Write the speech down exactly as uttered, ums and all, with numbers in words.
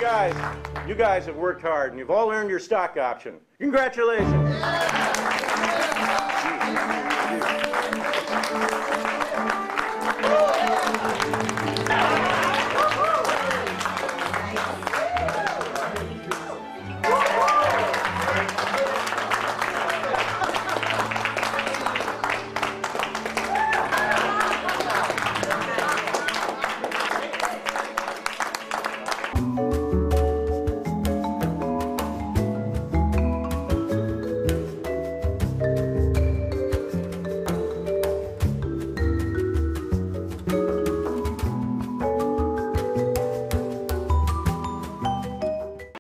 guys, you guys have worked hard, and you've all earned your stock option. Congratulations. Yeah.